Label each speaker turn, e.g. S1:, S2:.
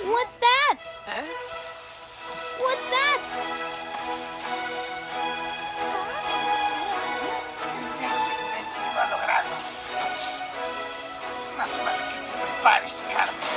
S1: What's that?
S2: ¿Eh?
S1: What's that?
S2: Ese método lo ha logrado. Más vale que te prepares, Carmen.